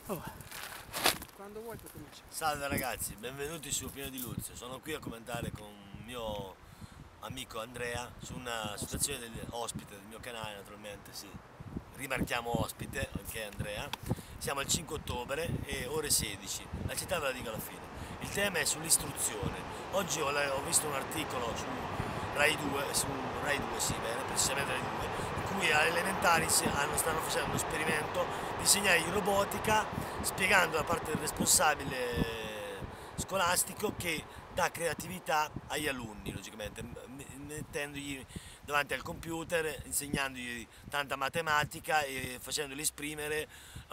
Oh, quando vuoi puoi cominciare. Salve ragazzi, benvenuti su Pieno di Luzio. Sono qui a commentare con il mio amico Andrea su una situazione ospite del mio canale, naturalmente, sì. Rimarchiamo ospite, anche Andrea. Siamo al 5 ottobre e ore 16. La città ve la dico alla fine. Il tema è sull'istruzione. Oggi ho visto un articolo su Rai 2, sì, bene, precisamente Rai 2, in cui alle elementari stanno facendo uno esperimento di insegnargli robotica, spiegando da parte del responsabile scolastico che dà creatività agli alunni, logicamente, mettendogli davanti al computer, insegnandogli tanta matematica e facendoli esprimere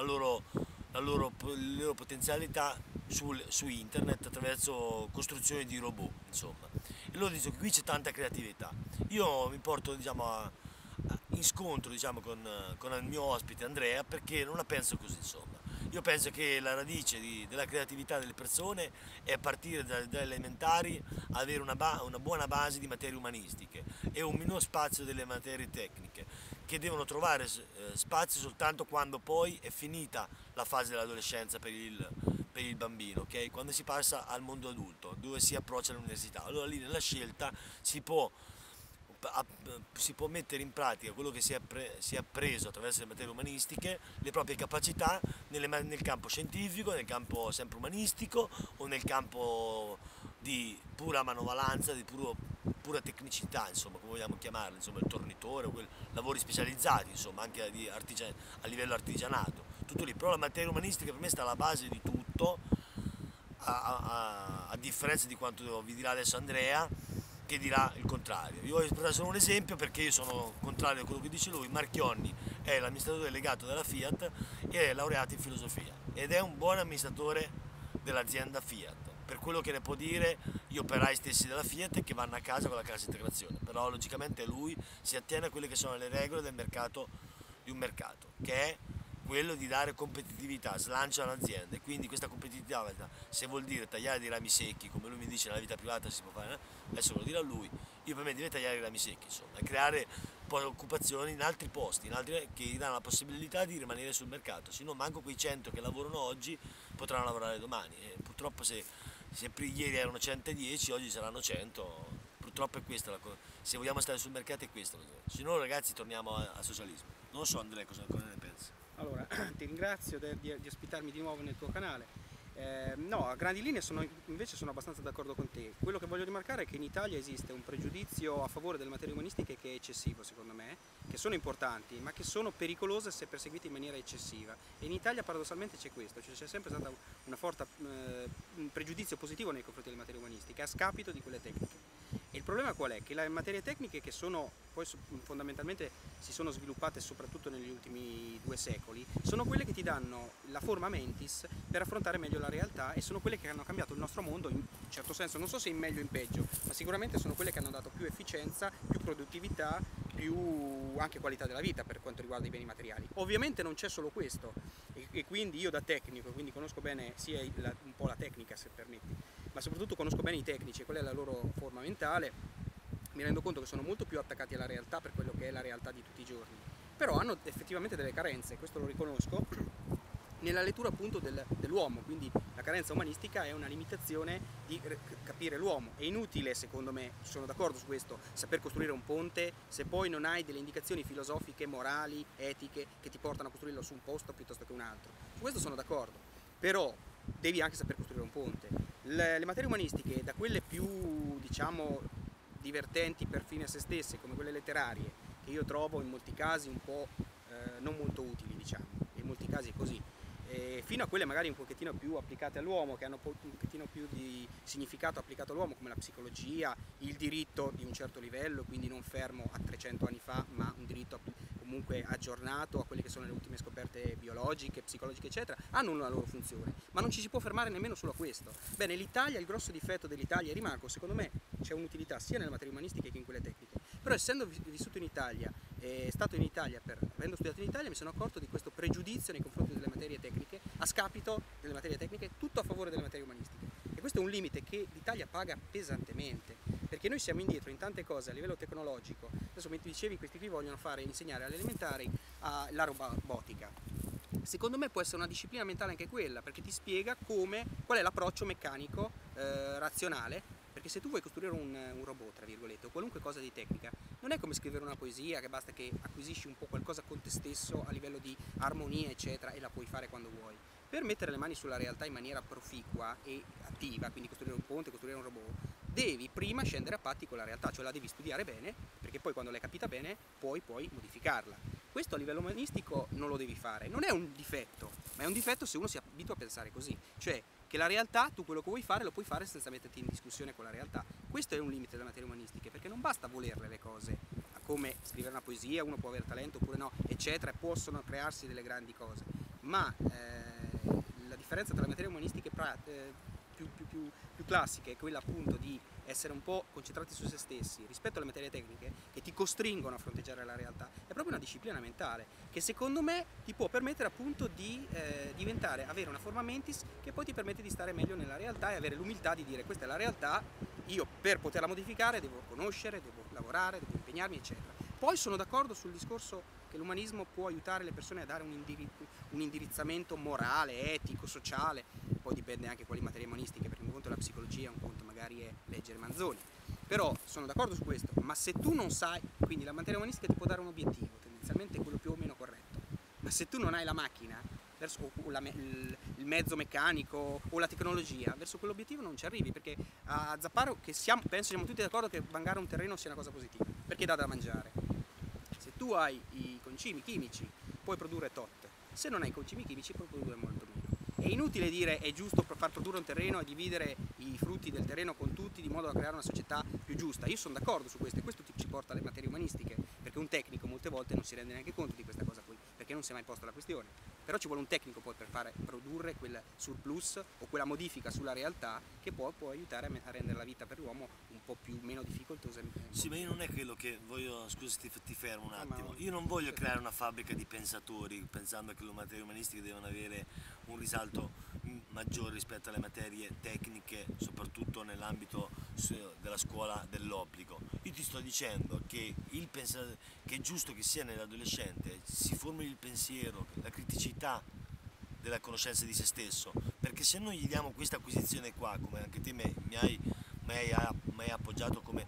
le loro potenzialità su internet attraverso costruzioni di robot, insomma. E loro dicono che qui c'è tanta creatività. Io mi porto, diciamo, in scontro, diciamo, con il mio ospite Andrea, perché non la penso così, insomma. Io penso che la radice della creatività delle persone è a partire dalle elementari, avere una buona base di materie umanistiche e un minor spazio delle materie tecniche, che devono trovare spazio soltanto quando poi è finita la fase dell'adolescenza per il bambino, ok? Quando si passa al mondo adulto, dove si approccia all'università. Allora lì nella scelta si può mettere in pratica quello che si è appreso attraverso le materie umanistiche, le proprie capacità nel campo scientifico, nel campo sempre umanistico o nel campo di pura manovalanza, di pura tecnicità, insomma, come vogliamo chiamarlo, insomma, il tornitore, lavori specializzati, insomma, anche a livello artigianato. Tutto lì, però la materia umanistica per me sta alla base di tutto, a differenza di quanto vi dirà adesso Andrea, che dirà il contrario. Io voglio portare solo un esempio perché io sono contrario a quello che dice lui. Marchionni è l'amministratore delegato della Fiat e è laureato in filosofia ed è un buon amministratore dell'azienda Fiat. Per quello che ne può dire gli operai stessi della Fiat che vanno a casa con la cassa integrazione, però logicamente lui si attiene a quelle che sono le regole del mercato, di un mercato, che è quello di dare competitività, slancio all'azienda, e quindi questa competitività, se vuol dire tagliare dei rami secchi, come lui mi dice nella vita privata si può fare, adesso lo dirà lui, io per me deve tagliare i rami secchi, insomma, e creare poi occupazioni in altri posti, che gli danno la possibilità di rimanere sul mercato, se no manco quei 100 che lavorano oggi potranno lavorare domani, e purtroppo se ieri erano 110, oggi saranno 100, purtroppo è questa se vogliamo stare sul mercato è questo, se no ragazzi torniamo al socialismo. Non so Andrea cosa ne pensi. Allora, ti ringrazio di ospitarmi di nuovo nel tuo canale. No, a grandi linee invece sono abbastanza d'accordo con te. Quello che voglio rimarcare è che in Italia esiste un pregiudizio a favore delle materie umanistiche che è eccessivo, secondo me, che sono importanti, ma che sono pericolose se perseguite in maniera eccessiva. E in Italia paradossalmente c'è questo, cioè c'è sempre stato un pregiudizio positivo nei confronti delle materie umanistiche, a scapito di quelle tecniche. E il problema qual è? Che le materie tecniche, che poi fondamentalmente si sono sviluppate soprattutto negli ultimi 2 secoli, sono quelle che ti danno la forma mentis per affrontare meglio la realtà, e sono quelle che hanno cambiato il nostro mondo in un certo senso, non so se in meglio o in peggio, ma sicuramente sono quelle che hanno dato più efficienza, più produttività, più anche qualità della vita per quanto riguarda i beni materiali. Ovviamente non c'è solo questo, e quindi io da tecnico, quindi conosco bene sia un po' la tecnica, se permetti, ma soprattutto conosco bene i tecnici e qual è la loro forma mentale, mi rendo conto che sono molto più attaccati alla realtà per quello che è la realtà di tutti i giorni, però hanno effettivamente delle carenze, questo lo riconosco, nella lettura appunto dell'uomo, quindi la carenza umanistica è una limitazione di capire l'uomo. È inutile, secondo me, sono d'accordo su questo, saper costruire un ponte se poi non hai delle indicazioni filosofiche, morali, etiche che ti portano a costruirlo su un posto piuttosto che un altro. Su questo sono d'accordo, però devi anche saper costruire un ponte. Le materie umanistiche, da quelle più, diciamo, divertenti per fine a se stesse, come quelle letterarie, che io trovo in molti casi un po' non molto utili, diciamo, in molti casi è così, fino a quelle magari un pochettino più applicate all'uomo, che hanno un pochettino più di significato applicato all'uomo, come la psicologia, il diritto di un certo livello, quindi non fermo a 300 anni fa, ma un diritto comunque aggiornato a quelle che sono le ultime scoperte biologiche, psicologiche, eccetera, hanno una loro funzione, ma non ci si può fermare nemmeno solo a questo. Bene, l'Italia, il grosso difetto dell'Italia, e rimarco, secondo me c'è un'utilità sia nelle materie umanistiche che in quelle tecniche, però essendo vissuto in Italia, stato in Italia, avendo studiato in Italia, mi sono accorto di questo pregiudizio nei confronti delle materie tecniche, a scapito delle materie tecniche, tutto a favore delle materie umanistiche. E questo è un limite che l'Italia paga pesantemente, perché noi siamo indietro in tante cose a livello tecnologico. Adesso, come ti dicevi, questi qui vogliono insegnare alle elementari la robotica. Secondo me può essere una disciplina mentale anche quella, perché ti spiega qual è l'approccio meccanico razionale, perché se tu vuoi costruire un robot, tra virgolette, o qualunque cosa di tecnica, non è come scrivere una poesia che basta che acquisisci un po' qualcosa con te stesso a livello di armonia eccetera e la puoi fare quando vuoi. Per mettere le mani sulla realtà in maniera proficua e attiva, quindi costruire un ponte, costruire un robot, devi prima scendere a patti con la realtà, cioè la devi studiare bene, perché poi quando l'hai capita bene puoi modificarla. Questo a livello umanistico non lo devi fare, non è un difetto, ma è un difetto se uno si abitua a pensare così, cioè che la realtà, tu quello che vuoi fare lo puoi fare senza metterti in discussione con la realtà. Questo è un limite delle materie umanistiche, perché non basta volerle le cose, come scrivere una poesia, uno può avere talento oppure no, eccetera, e possono crearsi delle grandi cose, ma la differenza tra le materie umanistiche più classiche è quella appunto di essere un po' concentrati su se stessi rispetto alle materie tecniche che ti costringono a fronteggiare la realtà, è proprio una disciplina mentale che secondo me ti può permettere appunto di avere una forma mentis che poi ti permette di stare meglio nella realtà e avere l'umiltà di dire questa è la realtà, io per poterla modificare devo conoscere, devo lavorare, devo impegnarmi eccetera. Poi sono d'accordo sul discorso che l'umanismo può aiutare le persone a dare un indirizzamento morale, etico, sociale, poi dipende anche quali materie umanistiche, perché un conto è la psicologia, un conto magari è leggere Manzoni, però sono d'accordo su questo, ma se tu non sai, quindi la materia umanistica ti può dare un obiettivo, tendenzialmente quello più o meno corretto, ma se tu non hai la macchina, il mezzo meccanico o la tecnologia, verso quell'obiettivo non ci arrivi, perché a Zapparo, penso siamo tutti d'accordo che vangare un terreno sia una cosa positiva, perché dà da mangiare. Se tu hai i concimi chimici puoi produrre tot, se non hai i concimi chimici puoi produrre molto meno. È inutile dire è giusto far produrre un terreno e dividere i frutti del terreno con tutti di modo da creare una società più giusta. Io sono d'accordo su questo e questo ci porta alle materie umanistiche, perché un tecnico molte volte non si rende neanche conto di questa cosa qui, perché non si è mai posto la questione. Però ci vuole un tecnico poi per produrre quel surplus o quella modifica sulla realtà che può aiutare a rendere la vita per l'uomo un po' meno difficoltosa. Sì, ma io non è quello che voglio, scusa ti fermo un attimo, io non voglio creare una fabbrica di pensatori pensando che le materie umanistiche devono avere un risalto maggiore rispetto alle materie tecniche, soprattutto nell'ambito della scuola dell'obbligo. Io ti sto dicendo che che è giusto che sia nell'adolescente si formi il pensiero, la criticità della conoscenza di se stesso, perché se noi gli diamo questa acquisizione qua, come anche te mi hai appoggiato come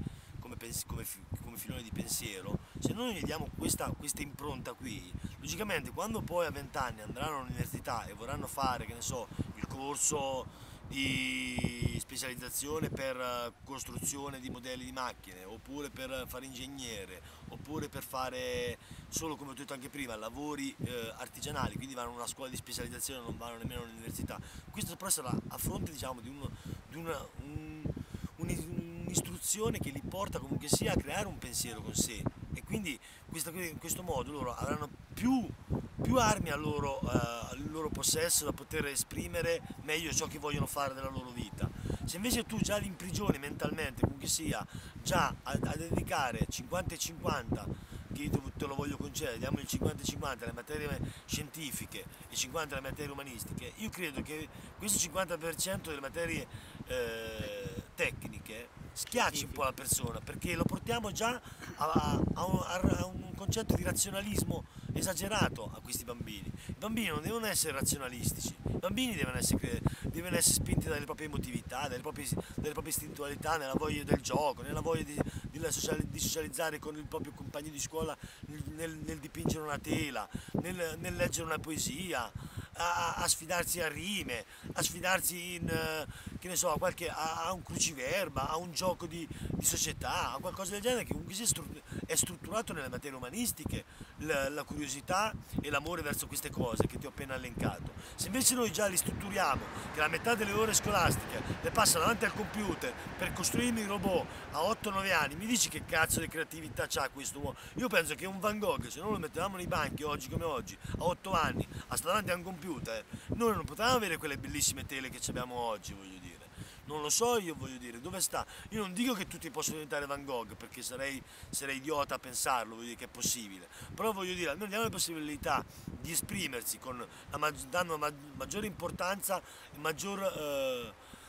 filone di pensiero, se noi gli diamo questa impronta qui, logicamente quando poi a 20 anni andranno all'università e vorranno fare, che ne so, il corso di specializzazione per costruzione di modelli di macchine, oppure per fare ingegnere, oppure per fare solo, come ho detto anche prima, lavori artigianali, quindi vanno a una scuola di specializzazione, non vanno nemmeno all'università. Questo però sarà a fronte, diciamo, di un'istruzione che li porta comunque sia a creare un pensiero con sé, e quindi in questo modo loro avranno più armi al loro possesso da poter esprimere meglio ciò che vogliono fare della loro vita. Se invece tu già li imprigioni mentalmente, comunque sia, già a dedicare 50 e 50, che io te lo voglio concedere, diamo il 50-50 alle materie scientifiche e 50 alle materie umanistiche, io credo che questo 50% delle materie tecniche schiacci un po' la persona, perché lo portiamo già a un concetto di razionalismo esagerato a questi bambini. I bambini non devono essere razionalistici, i bambini devono essere spinti dalle proprie emotività, dalle proprie istintualità, nella voglia del gioco, nella voglia di socializzare con il proprio compagno di scuola, nel dipingere una tela, nel leggere una poesia, a sfidarsi a rime, a sfidarsi che ne so, a un cruciverba, a un gioco di società, a qualcosa del genere, che comunque è strutturato nelle materie umanistiche, la curiosità e l'amore verso queste cose che ti ho appena elencato. Se invece noi già li strutturiamo, che la metà delle ore scolastiche le passa davanti al computer per costruirmi i robot a 8-9 anni, mi dici che cazzo di creatività c'ha questo uomo? Io penso che un Van Gogh, se non lo mettevamo nei banchi oggi come oggi, a 8 anni, a stare davanti a un computer, noi non potevamo avere quelle bellissime tele che abbiamo oggi, voglio dire. Non lo so, io voglio dire, dove sta? Io non dico che tutti possono diventare Van Gogh, perché sarei idiota a pensarlo, voglio dire che è possibile, però voglio dire, almeno diamo la possibilità di esprimersi dando maggiore importanza e maggior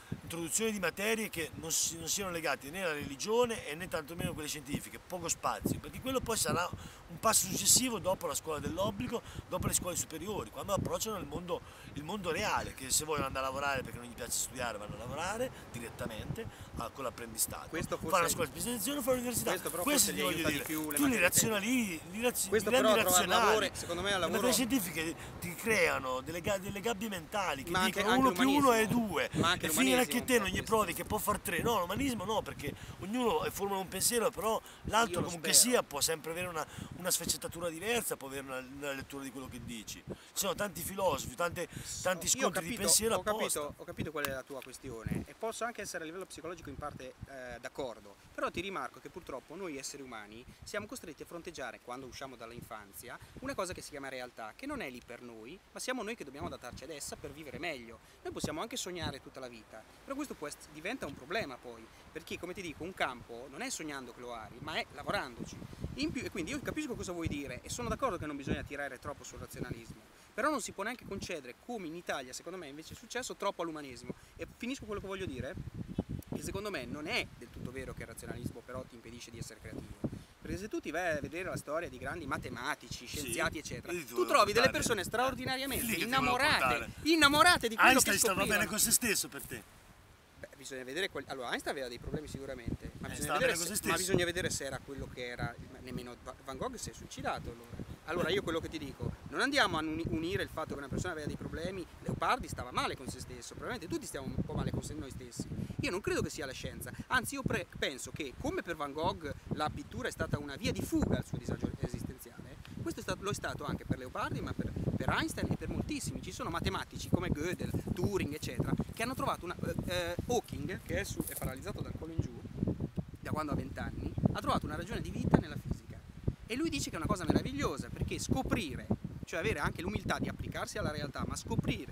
introduzione di materie che non siano legate né alla religione e né tantomeno a quelle scientifiche, poco spazio, perché quello poi sarà un passo successivo dopo la scuola dell'obbligo, dopo le scuole superiori, quando approcciano il mondo reale, che se vogliono andare a lavorare perché non gli piace studiare vanno a lavorare direttamente con l'apprendistato, fanno la scuola di specializzazione, fanno l'università. Questo ti voglio dire, tu li razionali, rendi razionali. Secondo me al Le lavoro... materie scientifiche ti creano delle gabbie mentali che Ma dicono anche 1 più 1 è l'umanesimo. 2 Ma anche e finire l'umanesimo che te non gli provi che può far 3. No, l'umanismo no, perché ognuno forma un pensiero, però l'altro comunque sia può sempre avere una sfaccettatura diversa, può avere una lettura di quello che dici. Ci sono tanti filosofi, tanti scontri di pensiero apposta. Ho capito qual è la tua questione e posso anche essere a livello psicologico in parte d'accordo, però ti rimarco che purtroppo noi esseri umani siamo costretti a fronteggiare, quando usciamo dall'infanzia, una cosa che si chiama realtà, che non è lì per noi, ma siamo noi che dobbiamo adattarci ad essa per vivere meglio. Noi possiamo anche sognare tutta la vita, però questo diventa un problema poi, perché come ti dico, un campo non è sognando che lo ari, ma è lavorandoci. In più, e quindi io capisco cosa vuoi dire e sono d'accordo che non bisogna tirare troppo sul razionalismo, però non si può neanche concedere, come in Italia secondo me invece è successo, troppo all'umanesimo. E finisco quello che voglio dire, che secondo me non è del tutto vero che il razionalismo però ti impedisce di essere creativo. Perché se tu ti vai a vedere la storia di grandi matematici, scienziati, eccetera, tu trovi delle persone straordinariamente innamorate di quello che Einstein stava scoprivano. bene con se stesso per te? Beh, bisogna vedere allora Einstein aveva dei problemi sicuramente, ma bisogna bisogna vedere se era quello che era. Nemmeno Van Gogh si è suicidato allora. Allora io quello che ti dico, non andiamo a unire il fatto che una persona aveva dei problemi. Leopardi stava male con se stesso, probabilmente tutti stiamo un po' male con noi stessi. Io non credo che sia la scienza, anzi io penso che come per Van Gogh la pittura è stata una via di fuga al suo disagio esistenziale, questo lo è stato anche per Leopardi, ma per Einstein e per moltissimi. Ci sono matematici come Gödel, Turing, eccetera, che hanno trovato Hawking, che è paralizzato dal collo in giù da quando ha 20 anni, ha trovato una ragione di vita nella fisica. E lui dice che è una cosa meravigliosa, perché scoprire, cioè avere anche l'umiltà di applicarsi alla realtà, ma scoprire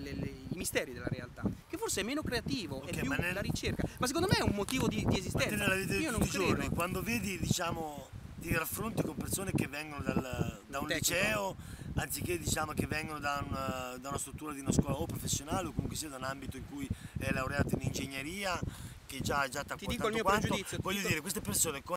i misteri della realtà, che forse è meno creativo, è più la ricerca, ma secondo me è un motivo di esistenza. Ma te nella vita di Io non tutti i credo. giorni, quando vedi, diciamo, ti raffronti con persone che vengono da un liceo, anziché diciamo che vengono da una struttura di una scuola o professionale o comunque sia da un ambito in cui è laureato in ingegneria, che già ti ha portato quanto, voglio dire, queste persone